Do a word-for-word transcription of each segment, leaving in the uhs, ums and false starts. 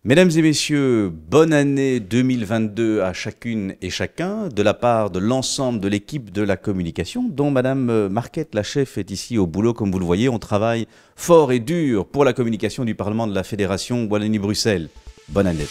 Mesdames et messieurs, bonne année deux mille vingt-deux à chacune et chacun de la part de l'ensemble de l'équipe de la communication dont Madame Marquette, la chef, est ici au boulot. Comme vous le voyez, on travaille fort et dur pour la communication du Parlement de la Fédération Wallonie-Bruxelles. Bonne année.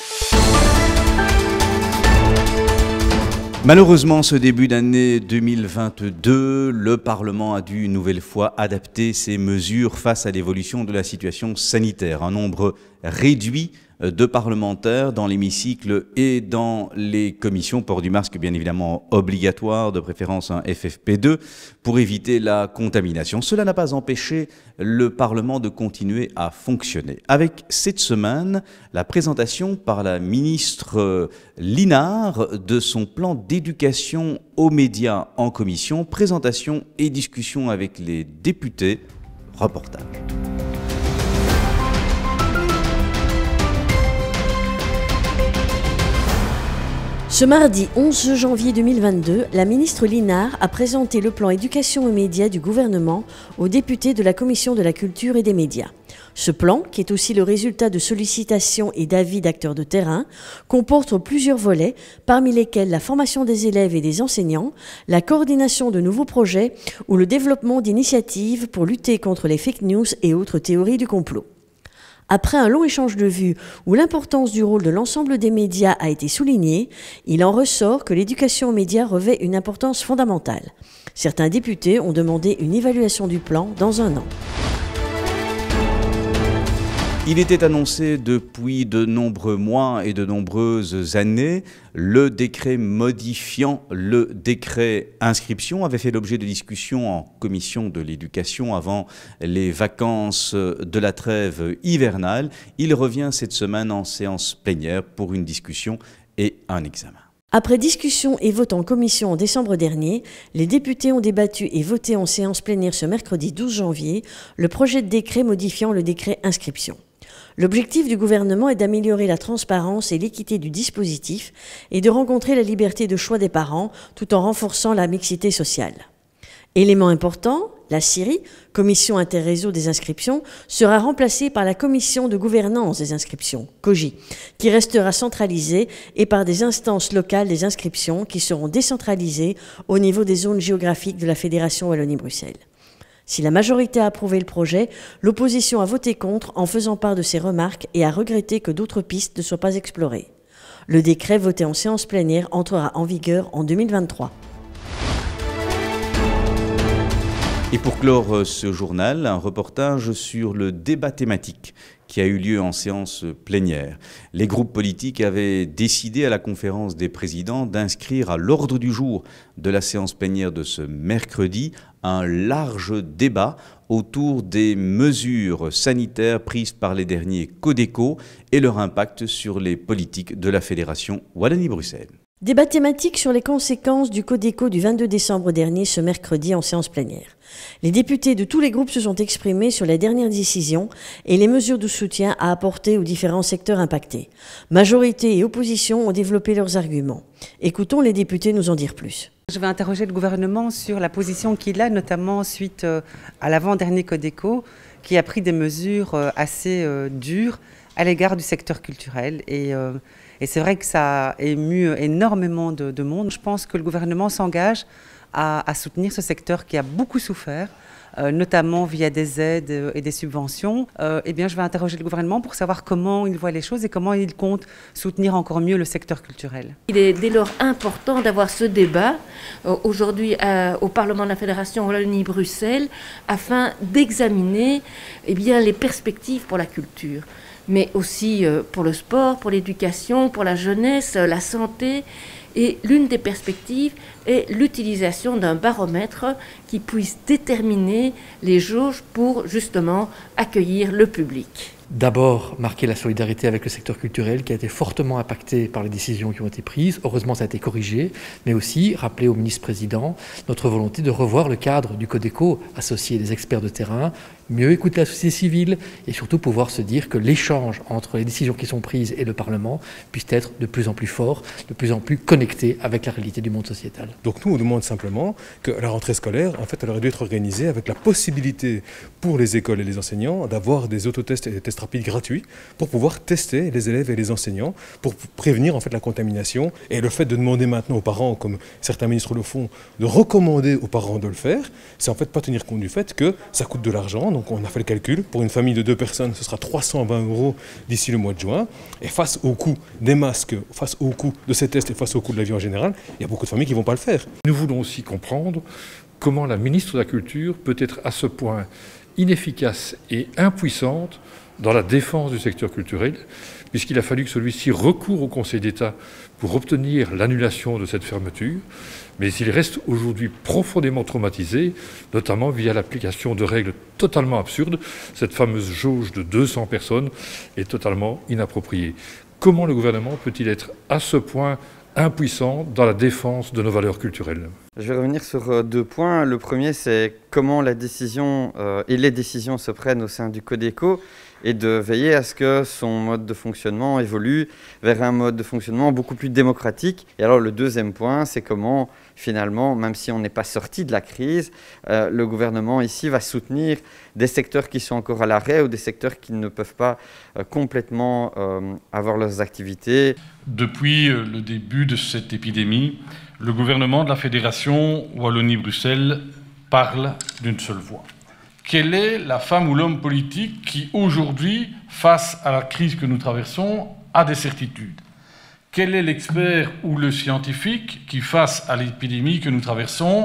Malheureusement, ce début d'année deux mille vingt-deux, le Parlement a dû une nouvelle fois adapter ses mesures face à l'évolution de la situation sanitaire. Un nombre réduit de parlementaires dans l'hémicycle et dans les commissions, port du masque bien évidemment obligatoire, de préférence un F F P deux, pour éviter la contamination. Cela n'a pas empêché le Parlement de continuer à fonctionner. Avec cette semaine, la présentation par la ministre Linard de son plan d'éducation aux médias en commission, présentation et discussion avec les députés, reportage. Ce mardi onze janvier deux mille vingt-deux, la ministre Linard a présenté le plan éducation aux médias du gouvernement aux députés de la Commission de la culture et des médias. Ce plan, qui est aussi le résultat de sollicitations et d'avis d'acteurs de terrain, comporte plusieurs volets, parmi lesquels la formation des élèves et des enseignants, la coordination de nouveaux projets ou le développement d'initiatives pour lutter contre les fake news et autres théories du complot. Après un long échange de vues où l'importance du rôle de l'ensemble des médias a été soulignée, il en ressort que l'éducation aux médias revêt une importance fondamentale. Certains députés ont demandé une évaluation du plan dans un an. Il était annoncé depuis de nombreux mois et de nombreuses années. Le décret modifiant le décret inscription avait fait l'objet de discussions en commission de l'éducation avant les vacances de la trêve hivernale. Il revient cette semaine en séance plénière pour une discussion et un examen. Après discussion et vote en commission en décembre dernier, les députés ont débattu et voté en séance plénière ce mercredi douze janvier le projet de décret modifiant le décret inscription. L'objectif du gouvernement est d'améliorer la transparence et l'équité du dispositif et de rencontrer la liberté de choix des parents tout en renforçant la mixité sociale. Élément important, la C I R I, Commission interréseau des inscriptions, sera remplacée par la Commission de gouvernance des inscriptions, C O G I, qui restera centralisée, et par des instances locales des inscriptions qui seront décentralisées au niveau des zones géographiques de la Fédération Wallonie-Bruxelles. Si la majorité a approuvé le projet, l'opposition a voté contre en faisant part de ses remarques et a regretté que d'autres pistes ne soient pas explorées. Le décret voté en séance plénière entrera en vigueur en deux mille vingt-trois. Et pour clore ce journal, un reportage sur le débat thématique qui a eu lieu en séance plénière. Les groupes politiques avaient décidé à la conférence des présidents d'inscrire à l'ordre du jour de la séance plénière de ce mercredi un large débat autour des mesures sanitaires prises par les derniers Codeco et leur impact sur les politiques de la Fédération Wallonie-Bruxelles. Débat thématique sur les conséquences du Codeco du vingt-deux décembre dernier, ce mercredi en séance plénière. Les députés de tous les groupes se sont exprimés sur les dernières décisions et les mesures de soutien à apporter aux différents secteurs impactés. Majorité et opposition ont développé leurs arguments. Écoutons les députés nous en dire plus. Je vais interroger le gouvernement sur la position qu'il a, notamment suite à l'avant-dernier Codeco, qui a pris des mesures assez dures à l'égard du secteur culturel. Et, euh, et c'est vrai que ça a ému énormément de, de monde. Je pense que le gouvernement s'engage à, à soutenir ce secteur qui a beaucoup souffert, euh, notamment via des aides et des subventions. Euh, eh bien, je vais interroger le gouvernement pour savoir comment il voit les choses et comment il compte soutenir encore mieux le secteur culturel. Il est dès lors important d'avoir ce débat euh, aujourd'hui euh, au Parlement de la Fédération Wallonie-Bruxelles afin d'examiner eh bien, les perspectives pour la culture, mais aussi pour le sport, pour l'éducation, pour la jeunesse, la santé. Et l'une des perspectives est l'utilisation d'un baromètre qui puisse déterminer les jauges pour justement accueillir le public. D'abord, marquer la solidarité avec le secteur culturel qui a été fortement impacté par les décisions qui ont été prises. Heureusement, ça a été corrigé, mais aussi rappeler au ministre-président notre volonté de revoir le cadre du Codeco, associer des experts de terrain, mieux écouter la société civile et surtout pouvoir se dire que l'échange entre les décisions qui sont prises et le Parlement puisse être de plus en plus fort, de plus en plus connecté. connectés avec la réalité du monde sociétal. Donc nous, on demande simplement que la rentrée scolaire, en fait, elle aurait dû être organisée avec la possibilité pour les écoles et les enseignants d'avoir des autotests et des tests rapides gratuits pour pouvoir tester les élèves et les enseignants, pour prévenir en fait la contamination. Et le fait de demander maintenant aux parents, comme certains ministres le font, de recommander aux parents de le faire, c'est en fait pas tenir compte du fait que ça coûte de l'argent. Donc on a fait le calcul, pour une famille de deux personnes, ce sera trois cent vingt euros d'ici le mois de juin. Et face au coût des masques, face au coût de ces tests et face au coût de la vie en général, il y a beaucoup de familles qui ne vont pas le faire. Nous voulons aussi comprendre comment la ministre de la Culture peut être à ce point inefficace et impuissante dans la défense du secteur culturel, puisqu'il a fallu que celui-ci recoure au Conseil d'État pour obtenir l'annulation de cette fermeture, mais il reste aujourd'hui profondément traumatisé, notamment via l'application de règles totalement absurdes. Cette fameuse jauge de deux cents personnes est totalement inappropriée. Comment le gouvernement peut-il être à ce point impuissant dans la défense de nos valeurs culturelles? Je vais revenir sur deux points. Le premier, c'est comment la décision euh, et les décisions se prennent au sein du Codeco et de veiller à ce que son mode de fonctionnement évolue vers un mode de fonctionnement beaucoup plus démocratique. Et alors le deuxième point, c'est comment finalement, même si on n'est pas sorti de la crise, euh, le gouvernement ici va soutenir des secteurs qui sont encore à l'arrêt ou des secteurs qui ne peuvent pas euh, complètement euh, avoir leurs activités. Depuis le début de cette épidémie, le gouvernement de la Fédération Wallonie-Bruxelles parle d'une seule voix. Quelle est la femme ou l'homme politique qui, aujourd'hui, face à la crise que nous traversons, a des certitudes? Quel est l'expert ou le scientifique qui, face à l'épidémie que nous traversons,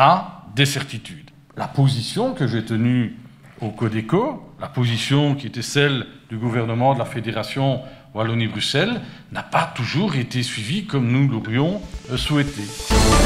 a des certitudes? La position que j'ai tenue au Codeco, la position qui était celle du gouvernement de la Fédération Wallonie-Bruxelles, n'a pas toujours été suivie comme nous l'aurions souhaité.